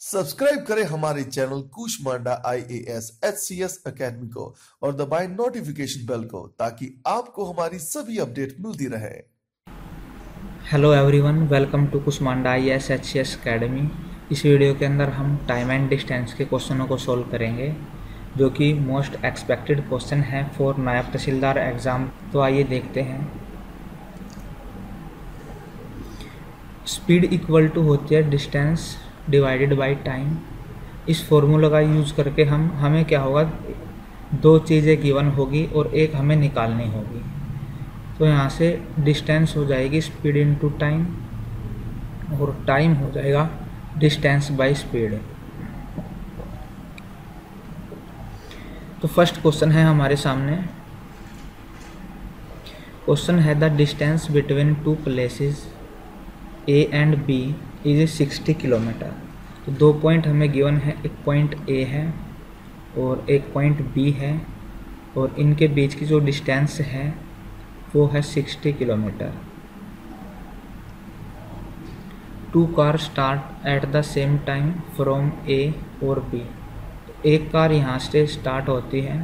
Subscribe करें हमारे channel Kushmanda IAS HCS academy को और दबाएं नोटिफिकेशन बेल को ताकि आपको हमारी सभी अपडेट मिलती रहे। Hello everyone, welcome to Kushmanda IAS HCS academy. इस वीडियो के अंदर हम टाइम एंड डिस्टेंस के क्वेश्चनों को सोल्व करेंगे, जो कि मोस्ट एक्सपेक्टेड क्वेश्चन है फॉर नायब तहसीलदार एग्ज़ाम। तो आइए देखते हैं। स्पीड इक्वल टू होती है डिस्टेंस डिवाइडेड बाय टाइम। इस फॉर्मूला का यूज़ करके हमें क्या होगा, दो चीज़ें गिवन होगी और एक हमें निकालनी होगी। तो यहाँ से डिस्टेंस हो जाएगी स्पीड इनटू टाइम और टाइम हो जाएगा डिस्टेंस बाय स्पीड। तो फर्स्ट क्वेश्चन है हमारे सामने। क्वेश्चन है the distance between two places A and B is 60 kilometre. तो दो पॉइंट हमें गिवन है, एक पॉइंट A है और एक पॉइंट B है, और इनके बीच की जो डिस्टेंस है वो है 60 kilometre. Two car start at the same time from A और B। एक कार यहाँ से स्टार्ट होती है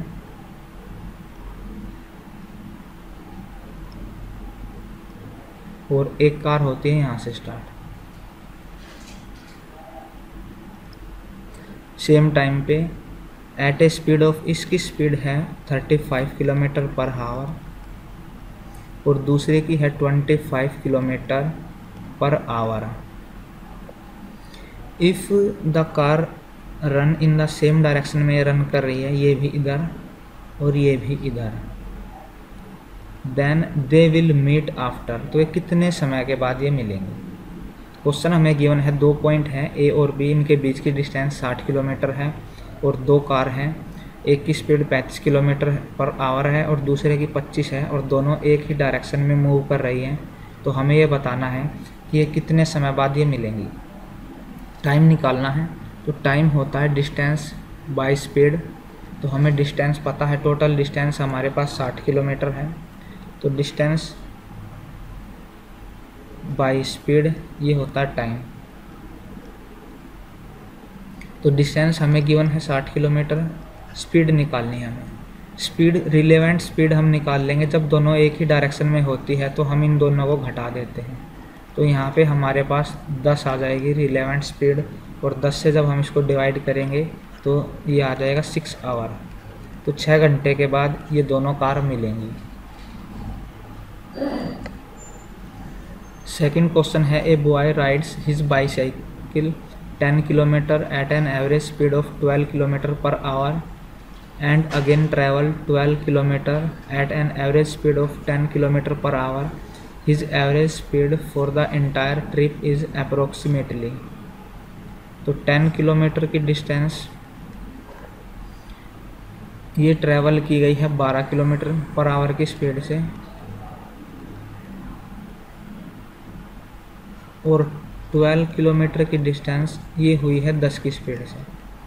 और एक कार होती है यहाँ से स्टार्ट, सेम टाइम पे एट ए स्पीड ऑफ। इसकी स्पीड है 35 किलोमीटर पर आवर और दूसरे की है 25 kilometre per hour. If the car run in the same direction में रन कर रही है, ये भी इधर और ये भी इधर, then they will meet after. तो ये कितने समय के बाद ये मिलेंगे। क्वेश्चन हमें गिवन है, दो पॉइंट हैं A और B, इनके बीच की डिस्टेंस 60 किलोमीटर है और दो कार हैं। एक की स्पीड 35 किलोमीटर पर आवर है और दूसरे की 25 है और दोनों एक ही डायरेक्शन में मूव कर रही हैं। तो हमें ये बताना है कि ये कितने समय बाद ये मिलेंगी। टाइम निकालना है। तो टाइम होता है डिस्टेंस बाय स्पीड। तो हमें डिस्टेंस पता है, टोटल डिस्टेंस हमारे पास 60 किलोमीटर है। तो डिस्टेंस बाय स्पीड ये होता है टाइम। तो डिस्टेंस हमें गिवन है 60 किलोमीटर, स्पीड निकालनी है हमें। स्पीड, रिलेवेंट स्पीड हम निकाल लेंगे जब दोनों एक ही डायरेक्शन में होती है, तो हम इन दोनों को घटा देते हैं। तो यहाँ पे हमारे पास 10 आ जाएगी रिलेवेंट स्पीड, और 10 से जब हम इसको डिवाइड करेंगे तो ये आ जाएगा 6 आवर। तो 6 घंटे के बाद ये दोनों कार मिलेंगी। सेकंड क्वेश्चन है, a boy rides his bicycle 10 kilometre at an average speed of 12 kilometre per hour and again travel 12 kilometre at an average speed of 10 kilometre per hour. His average speed for the entire trip is approximately. तो 10 kilometre की distance ये travel की गई है 12 kilometre per our की speed से, और 12 kilometre की डिस्टेंस ये हुई है 10 की स्पीड से।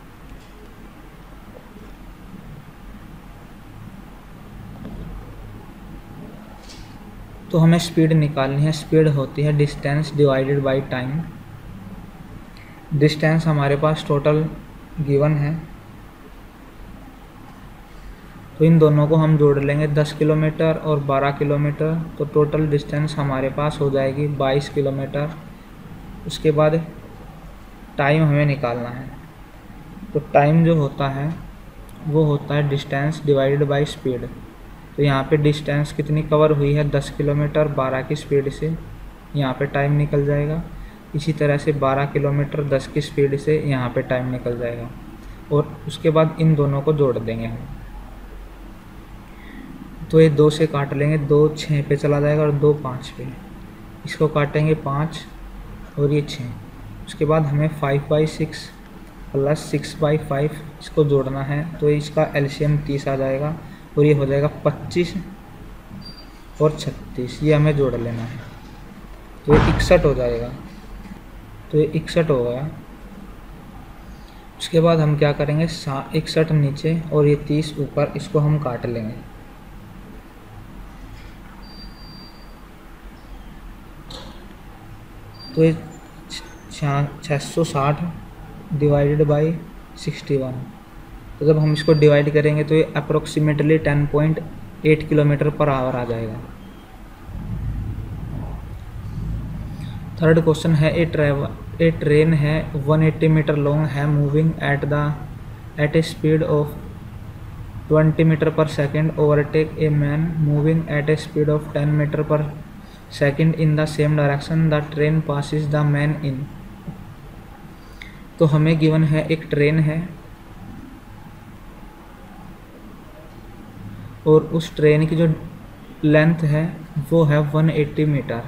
तो हमें स्पीड निकालनी है। स्पीड होती है distance divided by time. Distance हमारे पास टोटल गिवन है, तो इन दोनों को हम जोड़ लेंगे, 10 किलोमीटर और 12 किलोमीटर। तो टोटल डिस्टेंस हमारे पास हो जाएगी 22 किलोमीटर। उसके बाद टाइम हमें निकालना है। तो टाइम जो होता है वो होता है डिस्टेंस डिवाइडेड बाय स्पीड। तो यहाँ पे डिस्टेंस कितनी कवर हुई है, 10 किलोमीटर 12 की स्पीड से, यहाँ पे टाइम निकल जाएगा। इसी तरह से 12 किलोमीटर 10 की स्पीड से यहाँ पे टाइम निकल जाएगा, और उसके बाद इन दोनों को जोड़ देंगे हम। तो ये 2 से काट लेंगे, 2 6 पे चला जाएगा और 2 5 पे। इसको काटेंगे 5 और ये 6। उसके बाद हमें 5/6 प्लस 6/5 इसको जोड़ना है। तो इसका एलसीएम 30 आ जाएगा और ये हो जाएगा 25 और 36, ये हमें जोड़ लेना है। तो ये 61 हो जाएगा। तो ये 61 हो गया। उसके बाद हम क्या करेंगे, 61 नीचे और ये 30 ऊपर, इसको हम काट लेंगे। तो ये 660 डिवाइडेड बाई 61। तो जब हम इसको डिवाइड करेंगे तो ये अप्रोक्सीमेटली 10.8 किलोमीटर पर आवर आ जाएगा। थर्ड क्वेश्चन है ए ट्रेन है 180 मीटर लॉन्ग है moving at a speed of 20 metre per second overtake a man moving at a speed of 10 metre per second in the same direction the train passes the man in. तो हमें given है एक train है और उस train की जो length है वो है 180 मीटर।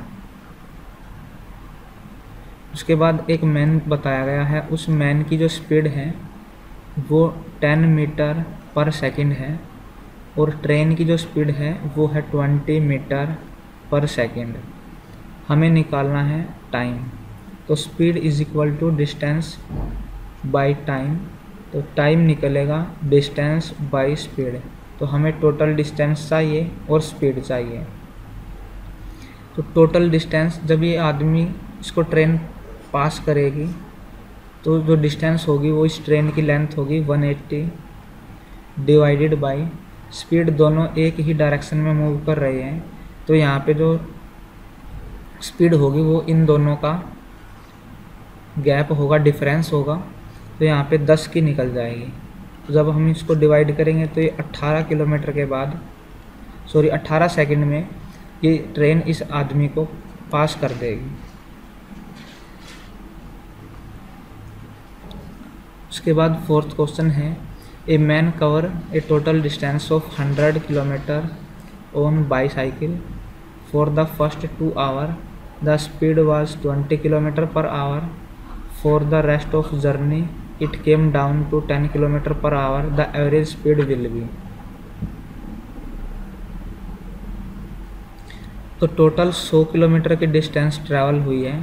उसके बाद एक मैन बताया गया है, उस मैन की जो स्पीड है वो 10 मीटर पर सेकंड है और ट्रेन की जो स्पीड है वो है 20 मीटर पर सेकंड। हमें निकालना है टाइम। तो speed is equal to distance by time. तो टाइम निकलेगा डिस्टेंस बाय स्पीड। तो हमें टोटल डिस्टेंस चाहिए और स्पीड चाहिए। तो टोटल डिस्टेंस, जब ये आदमी इसको ट्रेन पास करेगी तो जो डिस्टेंस होगी वो इस ट्रेन की लेंथ होगी 180 डिवाइडेड बाय स्पीड। दोनों एक ही डायरेक्शन में मूव कर रहे हैं तो यहाँ पे जो स्पीड होगी वो इन दोनों का गैप होगा, डिफरेंस होगा। तो यहाँ पे 10 की निकल जाएगी। तो जब हम इसको डिवाइड करेंगे तो ये 18 किलोमीटर के बाद 18 सेकंड में ये ट्रेन इस आदमी को पास कर देगी। उसके बाद फोर्थ क्वेश्चन है a man cover a total distance of 100 kilometre on bicycle for the first 2 hour the speed was 20 kilometre per hour for the rest of journey it came down to 10 kilometre per hour the average speed will be. तो total 100 kilometre की distance travel हुई है।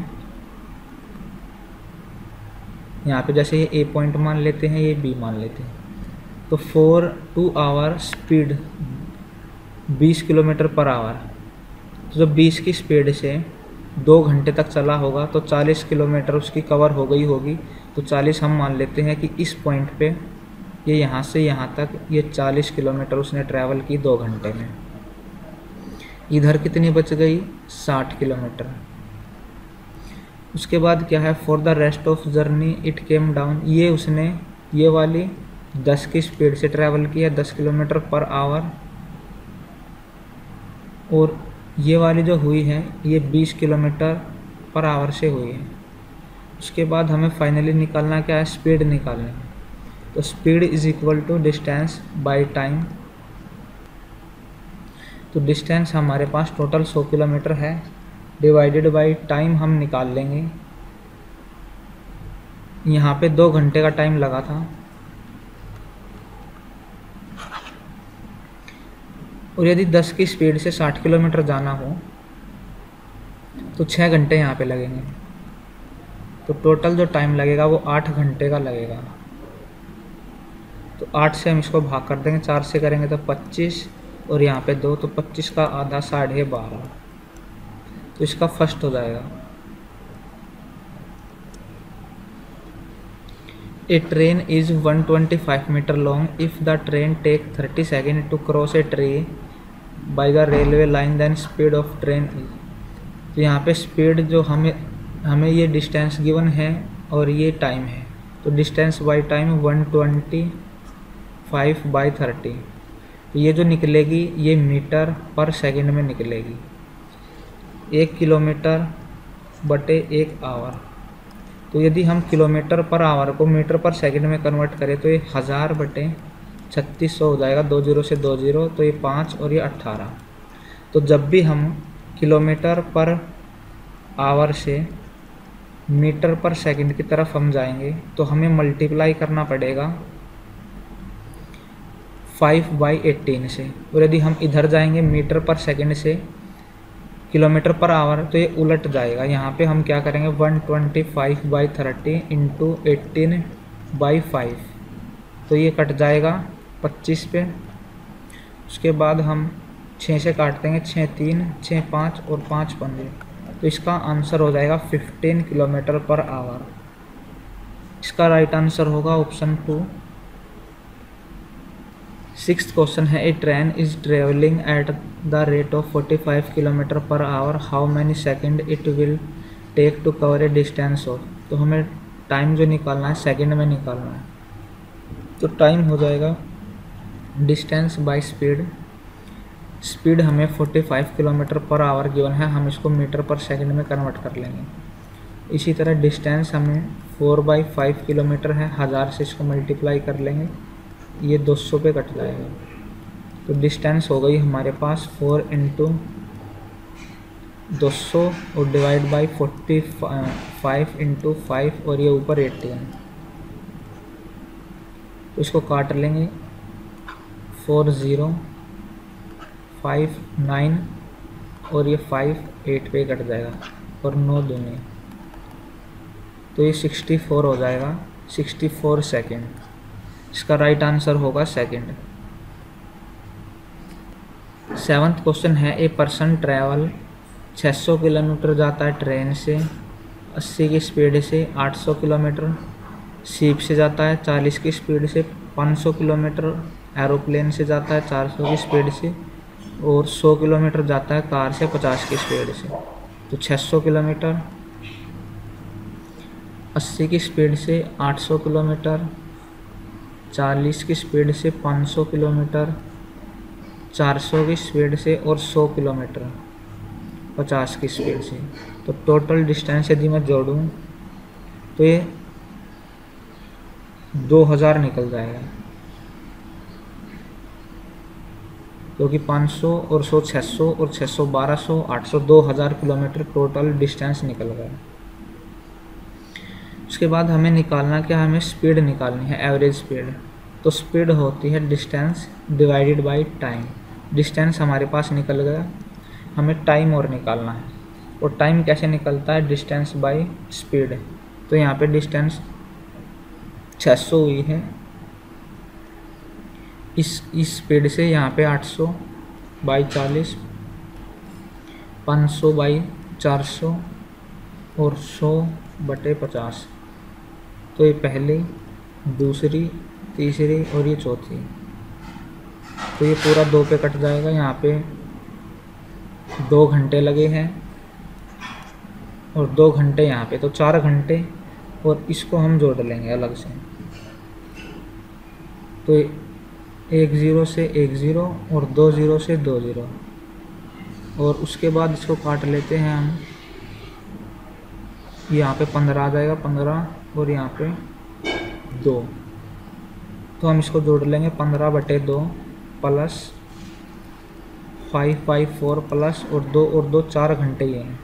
यहाँ पे जैसे ये ए point मान लेते हैं, ये बी मान लेते हैं। तो 2 hour speed 20 kilometre per hour. तो जब 20 की स्पीड से 2 घंटे तक चला होगा तो 40 किलोमीटर उसकी कवर हो गई होगी। तो 40 हम मान लेते हैं कि इस पॉइंट पे ये यहाँ से यहाँ तक ये 40 किलोमीटर उसने ट्रैवल की 2 घंटे में। इधर कितनी बच गई? 60 किलोमीटर। उसके बाद क्या है, for the rest of journey it came down. ये उसने ये वाली 10 की स्पीड से ट्रैवल किया 10 किलोमीटर पर आवर, और ये वाली जो हुई है ये 20 किलोमीटर पर आवर से हुई है। उसके बाद हमें फाइनली निकालना क्या है, स्पीड निकालनी है। तो speed is equal to distance by time. तो डिस्टेंस हमारे पास टोटल 100 किलोमीटर है, डिवाइडेड बाय टाइम हम निकाल लेंगे। यहाँ पे 2 घंटे का टाइम लगा था और यदि 10 की स्पीड से 60 किलोमीटर जाना हो तो 6 घंटे यहाँ पे लगेंगे। तो टोटल जो टाइम लगेगा वो 8 घंटे का लगेगा। तो 8 से हम इसको भाग कर देंगे, 4 से करेंगे तो 25 और यहाँ पे 2, तो 25 का आधा 12.5। तो इसका फर्स्ट हो जाएगा। A train is 125 metre long if the train take 30 second to cross a tree by the railway line then speed of train is. तो यहाँ पे स्पीड जो हमें ये डिस्टेंस गिवन है और ये टाइम है। तो डिस्टेंस बाय टाइम 125 बाय 30। तो ये जो निकलेगी ये मीटर पर सेकंड में निकलेगी। 1 किलोमीटर बटे 1 आवर। तो यदि हम किलोमीटर पर आवर को मीटर पर सेकंड में कन्वर्ट करें तो ये 1000 बटे 3600 हो जाएगा। 2 0 से 2 0 तो ये 5 और ये 18। तो जब भी हम किलोमीटर पर आवर से मीटर पर सेकंड की तरफ हम जाएंगे तो हमें मल्टीप्लाई करना पड़ेगा 5/18 से। और यदि हम इधर जाएंगे मीटर पर सेकंड से किलोमीटर पर आवर तो ये उलट जाएगा। यहाँ पे हम क्या करेंगे 125/30 इंटू 18/5। तो ये कट जाएगा 25 पे। उसके बाद हम 6 से काट देंगे, 6 3 6 5 और 5 15। तो इसका आंसर हो जाएगा 15 किलोमीटर पर आवर। इसका राइट आंसर होगा ऑप्शन 2। सिक्स्थ क्वेश्चन है, a train is travelling at the rate of 45 kilometre per hour, how many second it will take to cover a distance of. तो हमें time जो निकालना है second में निकालना है। तो टाइम हो जाएगा डिस्टेंस बाय स्पीड। स्पीड हमें 45 किलोमीटर पर आवर गिवन है, हम इसको मीटर पर सेकंड में कन्वर्ट कर लेंगे। इसी तरह डिस्टेंस हमें 4/5 किलोमीटर है, 1000 से इसको मल्टीप्लाई कर लेंगे, ये 200 पे कट जाएगा। तो डिस्टेंस हो गई हमारे पास 4 × 200 और डिवाइड बाई 45 × 5 और ये ऊपर 18। तो इसको काट लेंगे, 4 0 5 9 और ये 5 8 पे कट जाएगा और 9 दूनी, तो ये 64 हो जाएगा, 64 सेकेंड। इसका राइट आंसर होगा सेकेंड। सेवन्थ क्वेश्चन है, ए पर्सन ट्रैवल 600 किलोमीटर जाता है ट्रेन से 80 की स्पीड से, 800 किलोमीटर शिप से जाता है 40 की स्पीड से, 500 किलोमीटर एरोप्लेन से जाता है 400 की स्पीड से, और 100 किलोमीटर जाता है कार से 50 की स्पीड से। तो 600 किलोमीटर 80 की स्पीड से 800 किलोमीटर, 40 की स्पीड से 500 किलोमीटर, 400 की स्पीड से और 100 किलोमीटर 50 की स्पीड से। तो टोटल डिस्टेंस यदि मैं जोड़ूँ तो ये 2000 निकल जाएगा, क्योंकि 500 और 100 600 और 600 1200 800 2000 किलोमीटर टोटल डिस्टेंस निकल गया। उसके बाद हमें निकालना क्या, हमें स्पीड निकालनी है, एवरेज स्पीड। तो स्पीड होती है distance divided by time. Distance हमारे पास निकल गया, हमें टाइम और निकालना है। और टाइम कैसे निकलता है, डिस्टेंस बाय स्पीड। तो यहाँ पे डिस्टेंस 600 हुई है, इस स्पीड से यहाँ पे 800/40, 500/400 और 100/50। तो ये पहली, दूसरी, तीसरी और ये चौथी। तो ये पूरा 2 पे कट जाएगा, यहाँ पे 2 घंटे लगे हैं और 2 घंटे यहाँ पे, तो 4 घंटे। और इसको हम जोड़ लेंगे अलग से। तो 1 0 से 1 0 और 2 0 से 2 0 और उसके बाद इसको काट लेते हैं हम। यहाँ पे 15 आ जाएगा, 15 और यहाँ पे 2। तो हम इसको जोड़ लेंगे, 15/2 प्लस 5/4 प्लस और 2 4 घंटे ये हैं।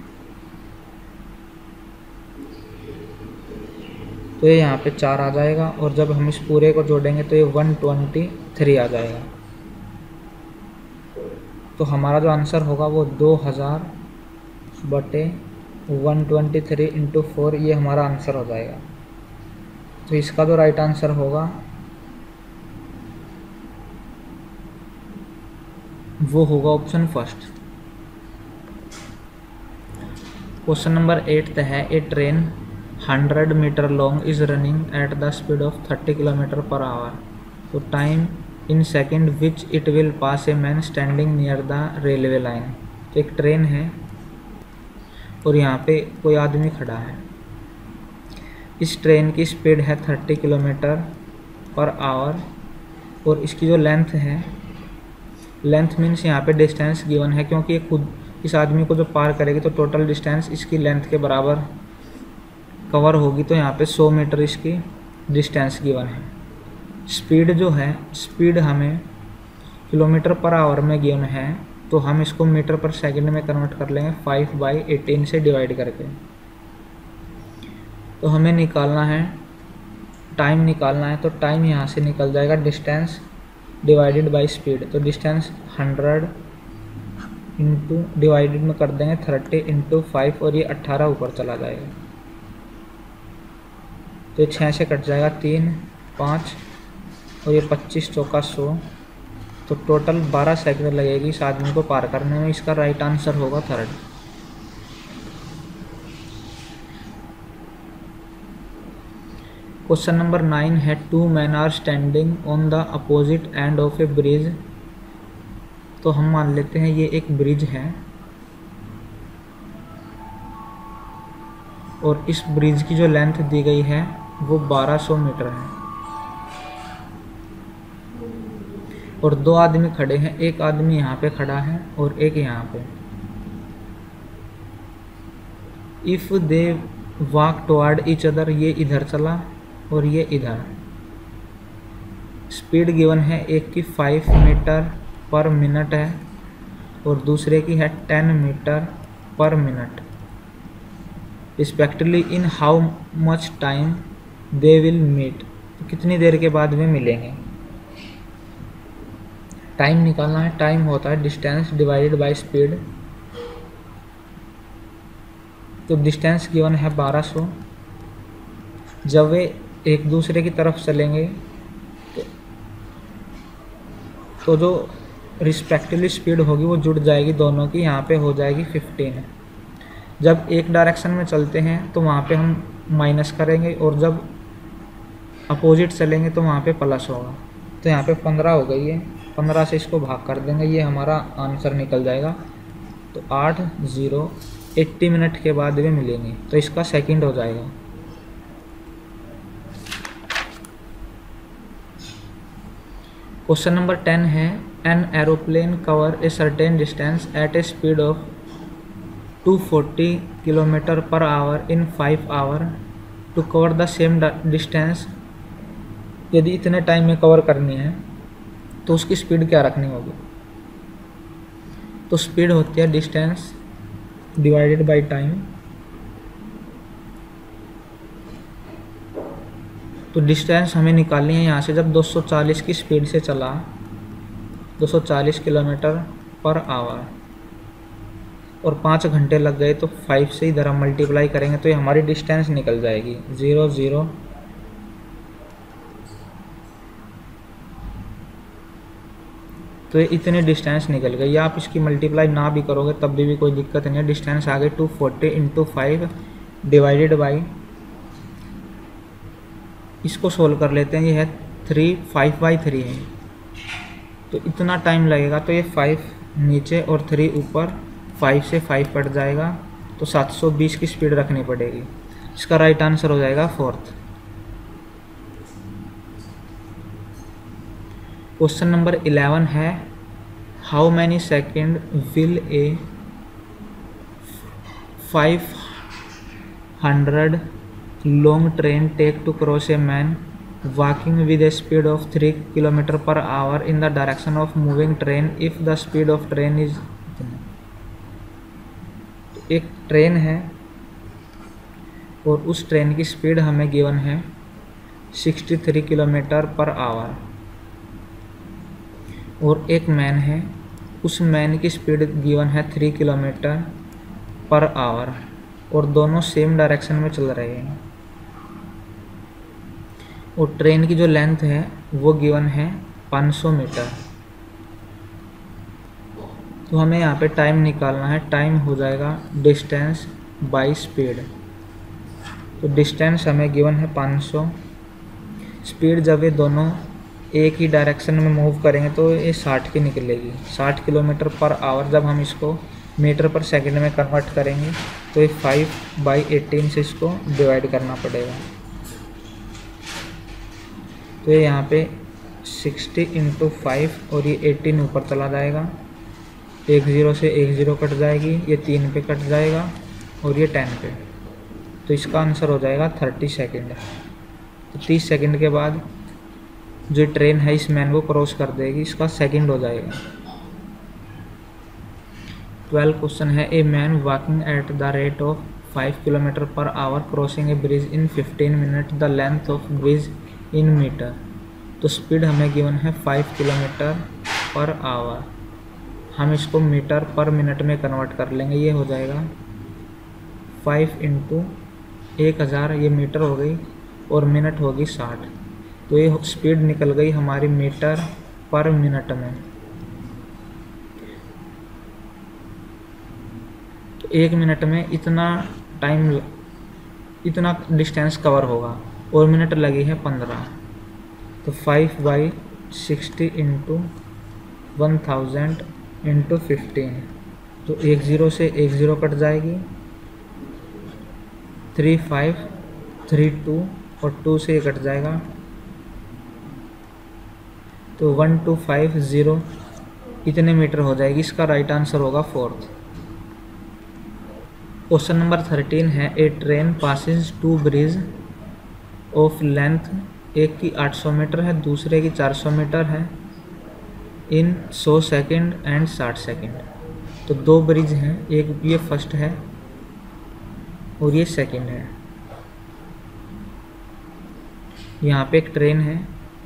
तो ये यहाँ पे 4 आ जाएगा और जब हम इस पूरे को जोड़ेंगे तो ये 123 आ जाएगा। तो हमारा जो आंसर होगा वो 2000/123 × 4, ये हमारा आंसर हो जाएगा। तो इसका जो राइट आंसर होगा वो होगा ऑप्शन फर्स्ट। क्वेश्चन नंबर 8 है, a train 100 metre long is running at the speed of 30 kilometre per hour. तो time in second which it will pass a man standing near the railway line. तो एक train है और यहाँ पे कोई आदमी खड़ा है। इस ट्रेन की स्पीड है 30 किलोमीटर पर आवर और इसकी जो लेंथ है, लेंथ मीन्स यहाँ पे डिस्टेंस गिवन है, क्योंकि ये खुद इस आदमी को जो पार करेगी तो टोटल डिस्टेंस इसकी लेंथ के बराबर कवर होगी। तो यहाँ पे 100 मीटर इसकी डिस्टेंस गिवन है। स्पीड जो है, स्पीड हमें किलोमीटर पर आवर में गिवन है, तो हम इसको मीटर पर सेकंड में कन्वर्ट कर लेंगे 5/18 से डिवाइड करके। तो हमें निकालना है, टाइम निकालना है। तो टाइम यहाँ से निकल जाएगा डिस्टेंस डिवाइडेड बाय स्पीड। तो डिस्टेंस 100 इंटू डिवाइडेड में कर देंगे 30 × 5 और ये 18 ऊपर चला जाएगा। तो 6 से कट जाएगा, 3 5 और ये 25 चौका 100। तो टोटल 12 सेकंड लगेगी इस आदमी को पार करने में। इसका राइट आंसर होगा थर्ड। क्वेश्चन नंबर 9 है, 2 men are standing on the opposite end of a bridge. तो हम मान लेते हैं ये एक ब्रिज है और इस ब्रिज की जो लेंथ दी गई है वो 1200 मीटर है और दो आदमी खड़े हैं, एक आदमी यहाँ पे खड़ा है और एक यहाँ पे। If they walk toward each other, ये इधर चला और ये इधर। स्पीड गिवन है, एक की 5 मीटर पर मिनट है और दूसरे की है 10 metre per minute. Respectively in how much time they will meet, तो कितनी देर के बाद वे मिलेंगे। टाइम निकालना है, टाइम होता है डिस्टेंस डिवाइडेड बाय स्पीड। तो डिस्टेंस गिवन है 1200। जब वे एक दूसरे की तरफ चलेंगे तो जो रिस्पेक्टिवली स्पीड होगी वो जुड़ जाएगी दोनों की, यहाँ पे हो जाएगी 15। जब एक डायरेक्शन में चलते हैं तो वहाँ पे हम माइनस करेंगे और जब अपोजिट चलेंगे तो वहाँ पे प्लस होगा। तो यहाँ पे 15 हो गई है, 15 से इसको भाग कर देंगे, ये हमारा आंसर निकल जाएगा। तो 8 0 80 मिनट के बाद वे मिलेंगे, तो इसका सेकंड हो जाएगा। क्वेश्चन नंबर 10 है, an aeroplane cover a certain distance at a speed of 240 kilometre per hour in 5 hour to cover the same distance. यदि इतने टाइम में कवर करनी है तो उसकी स्पीड क्या रखनी होगी। तो स्पीड होती है डिस्टेंस डिवाइडेड बाय टाइम। तो डिस्टेंस हमें निकालनी है यहाँ से, जब 240 की स्पीड से चला, 240 किलोमीटर पर आवर और 5 घंटे लग गए, तो 5 से इधर हम मल्टीप्लाई करेंगे तो ये हमारी डिस्टेंस निकल जाएगी 0 0। तो ये इतनी डिस्टेंस निकल गई। आप इसकी मल्टीप्लाई ना भी करोगे तब भी कोई दिक्कत नहीं है। डिस्टेंस आ गई 240 इंटू 5 डिवाइडेड बाई, इसको सोल्व कर लेते हैं, ये है 5/3 है। तो इतना टाइम लगेगा, तो ये 5 नीचे और 3 ऊपर, 5 से 5 कट जाएगा, तो 720 की स्पीड रखनी पड़ेगी। इसका राइट आंसर हो जाएगा 4th। क्वेश्चन नंबर 11 है, how many second will a 500 long train take to cross a man walking with a speed of 3 kilometre per hour in the direction of moving train if the speed of train is. एक train है और उस train की speed हमें given है 63 kilometre per our और एक man है, उस मैन की स्पीड गिवन है 3 किलोमीटर पर आवर और दोनों सेम डायरेक्शन में चल रहे हैं। और ट्रेन की जो लेंथ है वो गिवन है 500 मीटर। तो हमें यहाँ पे टाइम निकालना है, टाइम हो जाएगा डिस्टेंस बाई स्पीड। तो डिस्टेंस हमें गिवन है 500, स्पीड जब ये दोनों एक ही डायरेक्शन में मूव करेंगे तो ये 60 की निकलेगी, 60 किलोमीटर पर आवर। जब हम इसको मीटर पर सेकंड में कन्वर्ट करेंगे तो ये 5/18 से इसको डिवाइड करना पड़ेगा। तो ये यहाँ पे 60 इंटू 5 और ये 18 ऊपर चला जाएगा, 1 0 से 1 0 कट जाएगी, ये 3 पे कट जाएगा और ये 10 पे। तो इसका आंसर हो जाएगा 30 सेकेंड। तो 30 सेकेंड के बाद जो ट्रेन है इस मैन को क्रॉस कर देगी, इसका सेकंड हो जाएगा। 12 क्वेश्चन है, a man walking at the rate of 5 kilometre per hour crossing a bridge in 15 minute, the length of bridge in metre. तो स्पीड हमें गिवन है 5 किलोमीटर पर आवर, हम इसको मीटर पर मिनट में convert कर लेंगे, ये हो जाएगा 5 इंटू 1000, ये मीटर हो गई और मिनट होगी 60। तो ये स्पीड निकल गई हमारी मीटर पर मिनट में। तो 1 मिनट में इतना टाइम, इतना डिस्टेंस कवर होगा। और मिनट लगी है 15। तो 5/60 इंटू 1000 इंटू 15, तो 10 से 10 कट जाएगी, 3532 और 2 से कट जाएगा, तो 1250 इतने मीटर हो जाएगी। इसका राइट आंसर होगा 4th। क्वेश्चन नंबर 13 है, a train passes 2 bridge of length, एक की 800 मीटर है, दूसरे की 400 मीटर है, इन 100 सेकेंड एंड 60 सेकेंड। तो 2 ब्रिज हैं, एक ये फर्स्ट है और ये सेकंड है। यहाँ पे एक ट्रेन है,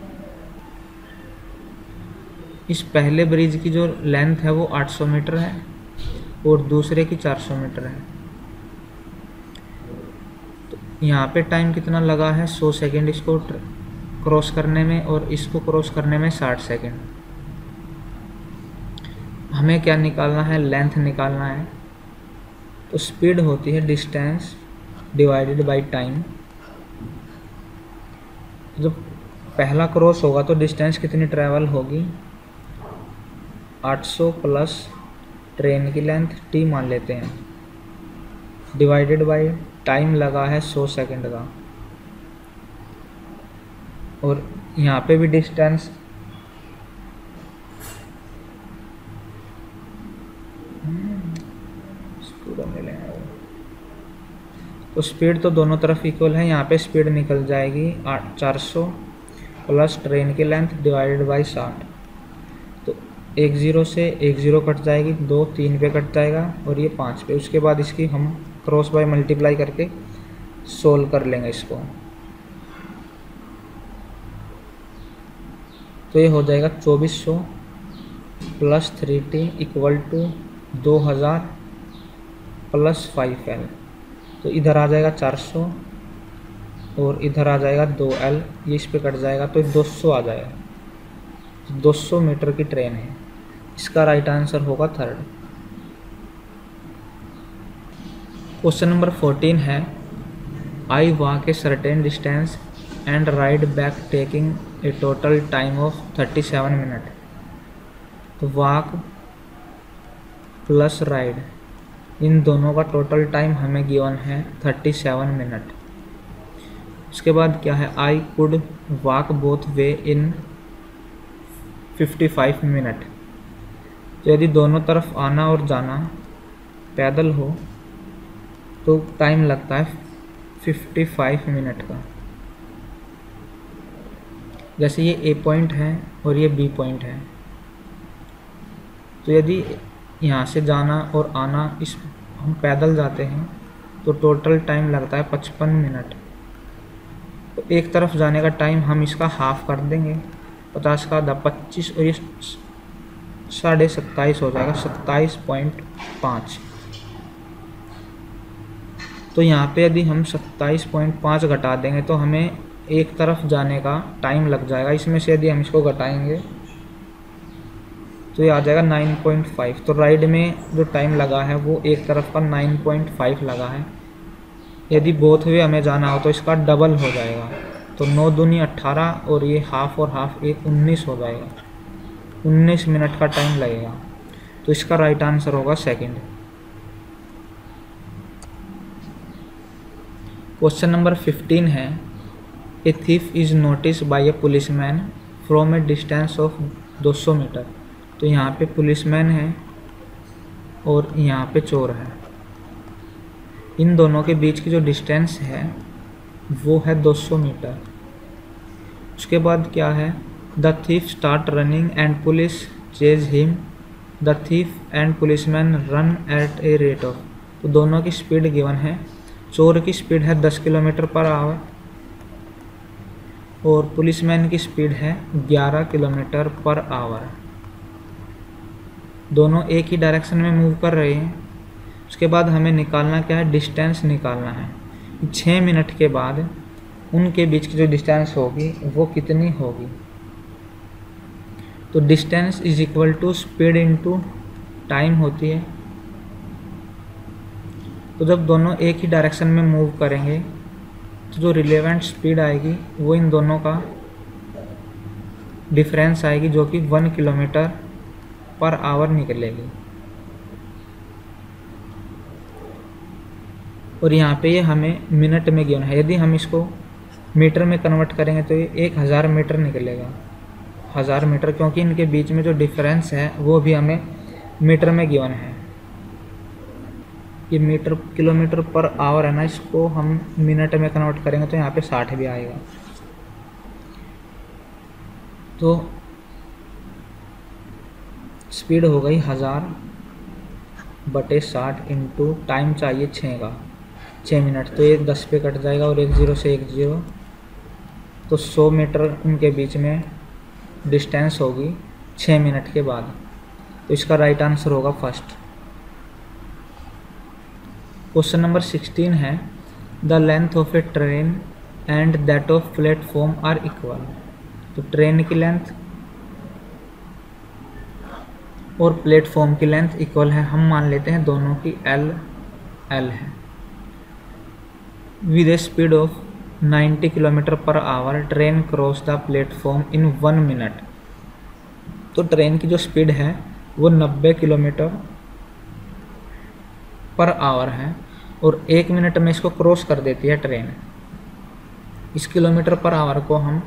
इस पहले ब्रिज की जो लेंथ है वो 800 मीटर है और दूसरे की 400 मीटर है। तो यहाँ पे टाइम कितना लगा है, 100 सेकेंड इसको क्रॉस करने में और इसको क्रॉस करने में 60 सेकेंड। हमें क्या निकालना है, लेंथ निकालना है। तो स्पीड होती है डिस्टेंस डिवाइडेड बाय टाइम। जब पहला क्रॉस होगा तो डिस्टेंस कितनी ट्रैवल होगी, 800 प्लस ट्रेन की लेंथ t मान लेते हैं, डिवाइडेड बाय टाइम लगा है 100 सेकेंड का। और यहाँ पे भी डिस्टेंस तो स्पीड तो दोनों तरफ इक्वल है। यहाँ पे स्पीड निकल जाएगी 400 प्लस ट्रेन की लेंथ डिवाइडेड बाई 60। तो 10 से 10 कट जाएगी, 2 3 पे कट जाएगा और ये 5 पे। उसके बाद इसकी हम क्रॉस बाय मल्टीप्लाई करके सोल्व कर लेंगे इसको। तो ये हो जाएगा 2400 plus 3t equal to 2000 plus 5l। तो इधर आ जाएगा 400 और इधर आ जाएगा 2l, ये इस पे कट जाएगा तो 200 आ जाएगा। तो 200 मीटर की ट्रेन है, इसका राइट आंसर होगा 3rd। क्वेश्चन नंबर 14 है, I walk a certain distance and ride back taking a total time of 37 minute. तो वॉक प्लस राइड, इन दोनों का टोटल टाइम हमें गिवन है 37 मिनट। उसके बाद क्या है, I could walk both way in 55 minute. तो यदि दोनों तरफ आना और जाना पैदल हो तो टाइम लगता है 55 मिनट का। जैसे ये ए पॉइंट है और ये बी पॉइंट है, तो यदि यहाँ से जाना और आना इस हम पैदल जाते हैं तो टोटल टाइम लगता है 55 मिनट। तो एक तरफ जाने का टाइम हम इसका हाफ कर देंगे, 50 का आधा 25 और ये 27.5 हो जाएगा, 27.5। तो यहाँ पे यदि हम 27.5 घटा देंगे तो हमें एक तरफ जाने का टाइम लग जाएगा। इसमें से यदि हम इसको घटाएंगे तो ये आ जाएगा 9.5। तो राइड में जो टाइम लगा है वो एक तरफ का 9.5 लगा है। यदि बोथ वे हमें जाना हो तो इसका डबल हो जाएगा, तो 9 दूनी 18 और ये हाफ और हाफ एक 19 हो जाएगा, 19 मिनट का टाइम लगेगा। तो इसका राइट आंसर होगा 2nd। क्वेश्चन नंबर 15 है, a thief is notice by a policeman from a distance of 200 metre. तो यहाँ पे पुलिसमैन है और यहाँ पे चोर है। इन दोनों के बीच की जो डिस्टेंस है वो है 200 मीटर। उसके बाद क्या है, the thief start running and police chase him. The thief and policeman run at a rate of. तो दोनों की स्पीड गिवन है। चोर की स्पीड है 10 किलोमीटर पर आवर और पुलिसमैन की स्पीड है 11 किलोमीटर पर आवर। दोनों एक ही डायरेक्शन में मूव कर रहे हैं। उसके बाद हमें निकालना क्या है, डिस्टेंस निकालना है। 6 मिनट के बाद उनके बीच की जो डिस्टेंस होगी वो कितनी होगी। तो distance is equal to speed into time होती है। तो जब दोनों एक ही डायरेक्शन में मूव करेंगे तो जो रिलेवेंट स्पीड आएगी वो इन दोनों का डिफरेंस आएगी, जो कि 1 किलोमीटर पर आवर निकलेगी। और यहाँ पे ये हमें मिनट में गिवन है। यदि हम इसको मीटर में कन्वर्ट करेंगे तो ये 1000 मीटर निकलेगा। 1000 मीटर, क्योंकि इनके बीच में जो डिफरेंस है वो भी हमें मीटर में गिवन है। ये मीटर किलोमीटर पर आवर है ना, इसको हम मिनट में कन्वर्ट करेंगे तो यहाँ पे 60 भी आएगा। तो स्पीड हो गई 1000/60 इंटू टाइम चाहिए 6 मिनट, तो एक 10 पे कट जाएगा और एक 0 से एक 0, तो 100 मीटर उनके बीच में डिस्टेंस होगी 6 मिनट के बाद। तो इसका राइट आंसर होगा फर्स्ट। क्वेश्चन नंबर 16 है, the length of a train and that of platform are equal. तो ट्रेन की लेंथ और प्लेटफॉर्म की लेंथ इक्वल है। हम मान लेते हैं दोनों की L है। With a speed of 90 kilometre per hour train cross the platform in 1 minute. तो ट्रेन की जो स्पीड है वो 90 किलोमीटर पर आवर है और 1 मिनट में इसको क्रॉस कर देती है ट्रेन। इस किलोमीटर पर आवर को हम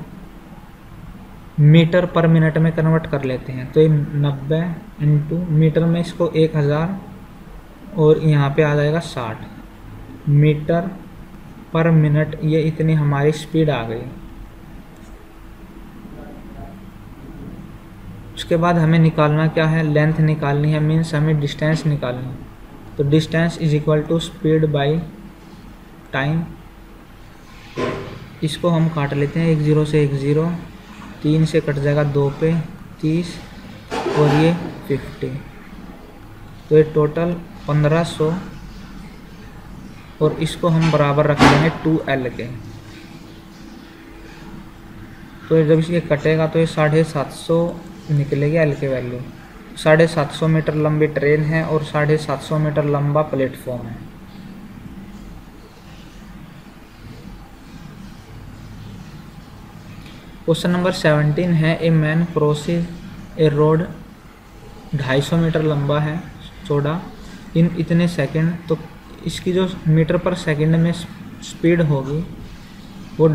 मीटर पर मिनट में कन्वर्ट कर लेते हैं, तो ये 90 इंटू मीटर में इसको 1000 और यहाँ पे आ जाएगा 60 मीटर पर मिनट। ये इतनी हमारी स्पीड आ गई। उसके बाद हमें निकालना क्या है, लेंथ निकालनी है, मीन्स हमें डिस्टेंस निकालनी है। तो distance is equal to speed by time. इसको हम काट लेते हैं, 1 0 से एक 0, 3 से कट जाएगा 2 पे 30 और ये 50, तो ये टोटल 1500 और इसको हम बराबर रख देंगे 2L के। तो जब ये कटेगा तो ये 750 निकलेगी L की वैल्यू। 750 मीटर लंबी ट्रेन है और 750 मीटर लंबा प्लेटफॉर्म है। क्वेश्चन नंबर 17 है, a man crosses a road 250 metre लंबा है, चौड़ा, इन इतने सेकंड। तो इसकी जो मीटर पर सेकंड में स्पीड होगी वो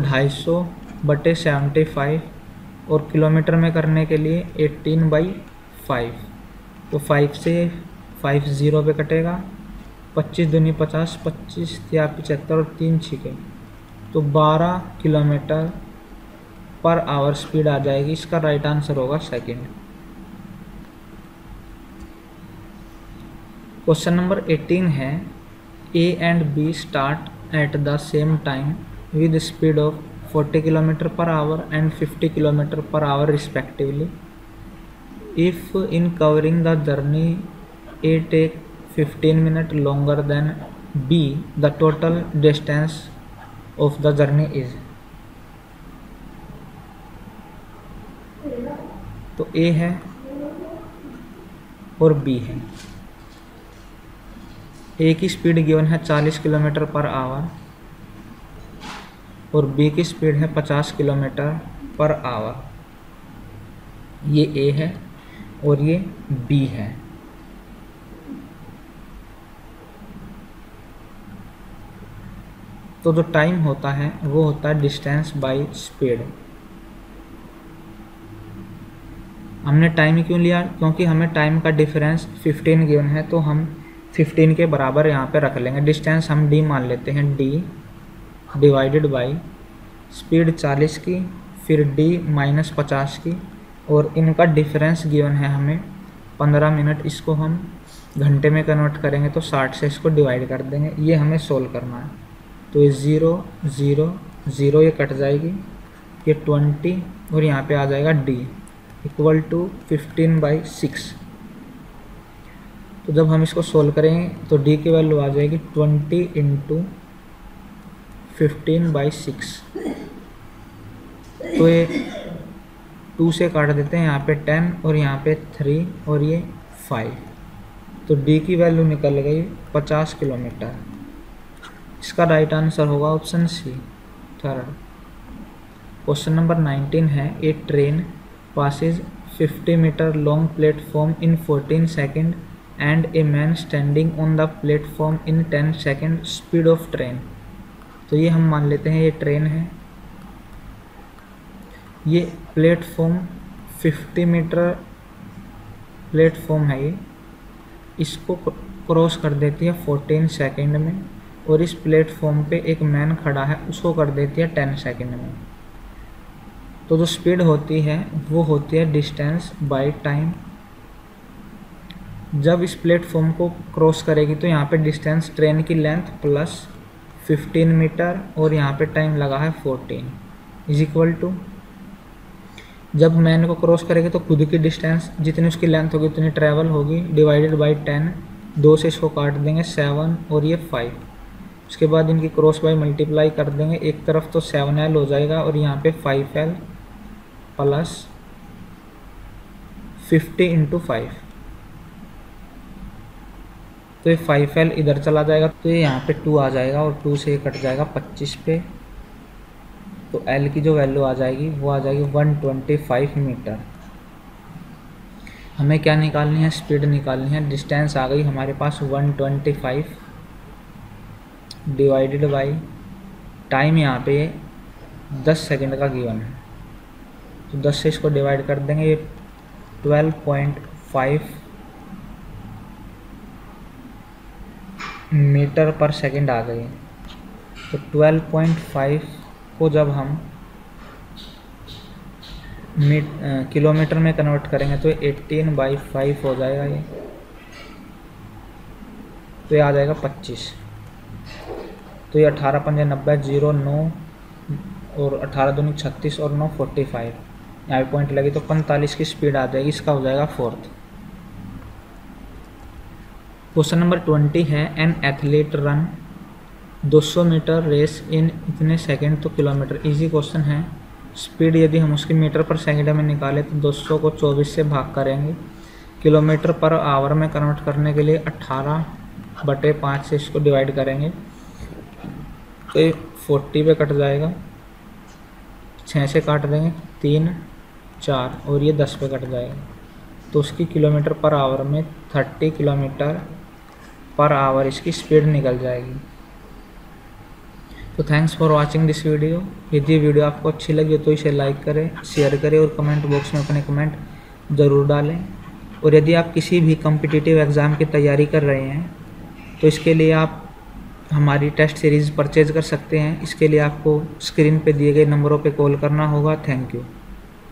250/75 और किलोमीटर में करने के लिए 18/5। तो 5 से 5 0 पे कटेगा, 25 दूनी 50, 25 या 75 और 3 छिके, तो 12 किलोमीटर पर आवर स्पीड आ जाएगी। इसका राइट आंसर होगा सेकंड। क्वेश्चन नंबर 18 है, A and B start at the same time with speed of 40 kilometre per hour and 50 kilometre per hour respectively. If in covering the journey A take 15 minute longer than B, the total distance of the journey is. तो A है और B है। ए की speed given है 40 kilometre per our और B की speed है 50 kilometre per our. ये ए है और ये बी है। तो जो टाइम होता है वो होता है डिस्टेंस बाय स्पीड। हमने टाइम क्यों लिया, क्योंकि हमें टाइम का डिफरेंस 15 गिवन है, तो हम 15 के बराबर यहाँ पे रख लेंगे। डिस्टेंस हम d मान लेते हैं, d डिवाइडेड बाई स्पीड 40 की, फिर d माइनस 50 की, और इनका डिफरेंस गिवन है हमें 15 मिनट। इसको हम घंटे में कन्वर्ट करेंगे तो 60 से इसको डिवाइड कर देंगे। ये हमें सोल्व करना है। तो ये 0 0 0 ये कट जाएगी, ये 20 और यहाँ पे आ जाएगा d इक्वल टू 15/6। तो जब हम इसको सोल्व करेंगे तो d की वैल्यू आ जाएगी 20 × 15/6। तो ये 2 से काट देते हैं, यहाँ पे 10 और यहाँ पे 3 और ये 5। तो d की वैल्यू निकल गई 50 किलोमीटर। इसका राइट आंसर होगा option C. Third. Question number 19 है, a train passes 50 meter long platform in 14 seconds and a man standing on the platform in 10 seconds, speed of train। तो ये हम मान लेते हैं ये ट्रेन है, ये प्लेटफॉर्म 50 मीटर प्लेटफॉर्म है, ये इसको क्रॉस कर देती है 14 सेकंड में, और इस प्लेटफॉर्म पे एक मैन खड़ा है उसको कर देती है 10 सेकंड में। तो जो स्पीड होती है वो होती है डिस्टेंस बाय टाइम। जब इस प्लेटफॉर्म को क्रॉस करेगी तो यहाँ पे डिस्टेंस ट्रेन की लेंथ प्लस 15 मीटर और यहाँ पे टाइम लगा है 14 इज इक्वल टू, जब मैन को क्रॉस करेगी तो खुद की डिस्टेंस जितनी उसकी लेंथ होगी उतनी ट्रैवल होगी, डिवाइडेड बाय 10, 2 से इसको काट देंगे 7 और ये 5। उसके बाद इनकी क्रॉस बाय मल्टीप्लाई कर देंगे, एक तरफ तो 7L हो जाएगा और यहाँ पे 5L प्लस 50 इंटू 5, तो ये 5L इधर चला जाएगा तो ये यहाँ पे 2 आ जाएगा और 2 से ये कट जाएगा 25 पे, तो L की जो वैल्यू आ जाएगी वो आ जाएगी 125 मीटर। हमें क्या निकालनी है, स्पीड निकालनी है। डिस्टेंस आ गई हमारे पास 125 डिवाइडेड बाई टाइम, यहाँ पे 10 सेकंड का गिवन है तो 10 से इसको डिवाइड कर देंगे, ये 12.5 मीटर पर सेकंड आ गई। तो 12.5 को जब हम किलोमीटर में कन्वर्ट करेंगे तो 18/5 हो जाएगा ये, तो ये आ जाएगा 25। तो ये 18 पंजे 90, 0 9 और 18 दूनी 36 और 9 45, यहाँ पे पॉइंट लगी तो 45 की स्पीड आ जाएगी। इसका हो जाएगा फोर्थ। क्वेश्चन नंबर 20 है, an athlete run 200 metre race in इतने सेकंड तो किलोमीटर। इजी क्वेश्चन है। स्पीड यदि हम उसकी मीटर पर सेकंड में निकालें तो 200 को 24 से भाग करेंगे, किलोमीटर पर आवर में कन्वर्ट करने के लिए 18/5 से इसको डिवाइड करेंगे तो ये 40 पे कट जाएगा, 6 से काट देंगे 3 4 और ये 10 पे कट जाएगा, तो उसकी किलोमीटर पर आवर में 30 किलोमीटर पर आवर इसकी स्पीड निकल जाएगी। तो thanks for watching this video. यदि वीडियो आपको अच्छी लगी तो इसे लाइक करें, शेयर करें और कमेंट बॉक्स में अपने कमेंट ज़रूर डालें। और यदि आप किसी भी कॉम्पिटिटिव एग्ज़ाम की तैयारी कर रहे हैं तो इसके लिए आप हमारी टेस्ट सीरीज़ परचेज़ कर सकते हैं। इसके लिए आपको स्क्रीन पे दिए गए नंबरों पे कॉल करना होगा। Thank you.